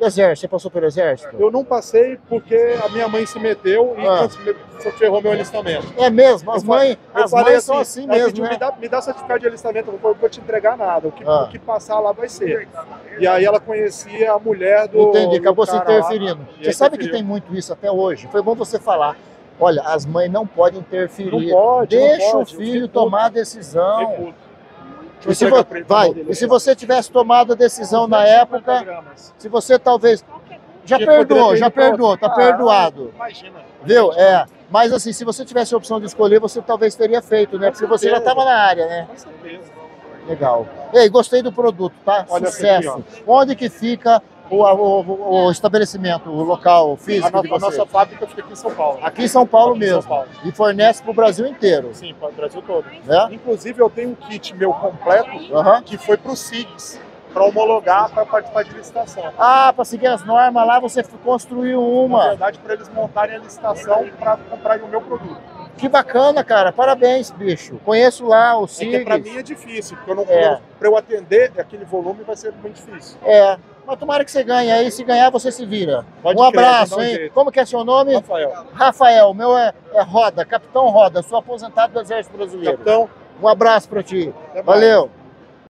Exército, você passou pelo Exército? Eu não passei porque a minha mãe se meteu e ferrou meu alistamento. É mesmo, as mães são assim mesmo, pediu, né? me dá certificado de alistamento, eu não vou te entregar nada, o que passar lá vai ser. E aí ela conhecia a mulher do Entendi, acabou se lá, interferindo. Você sabe que interferiu. tem muito isso até hoje? Foi bom você falar. Olha, as mães não podem interferir. Não pode, Deixa não o pode. filho tomar a decisão. Reputo. E se você tivesse tomado a decisão na época, se você talvez... Já perdoou, tá perdoado. Imagina. Viu? Mas assim, se você tivesse a opção de escolher, você talvez teria feito, né? Porque você já estava na área, né? Com certeza. Legal. Ei, gostei do produto, tá? Olha Sucesso. aqui, Onde que fica o estabelecimento, o local físico de A vocês? nossa fábrica fica aqui em São Paulo. Aqui em São Paulo Aqui em mesmo. São Paulo. E fornece para o Brasil inteiro. Sim, para o Brasil todo. Né? Inclusive, eu tenho um kit meu completo que foi para o SIGS, para homologar, para participar de licitação. Ah, para seguir as normas lá, você construiu uma. Na verdade, para eles montarem a licitação para comprarem o meu produto. Que bacana, cara. Parabéns, bicho. Conheço lá o SIGS. Porque para mim é difícil, porque para eu atender aquele volume vai ser muito difícil. Mas tomara que você ganhe aí. Se ganhar, você se vira. Pode Um crer, abraço, dá um hein? jeito. Como que é seu nome? Rafael. Rafael. O meu é Roda, Capitão Roda. Sou aposentado do Exército Brasileiro. Capitão. Um abraço para ti. Até mais. Valeu.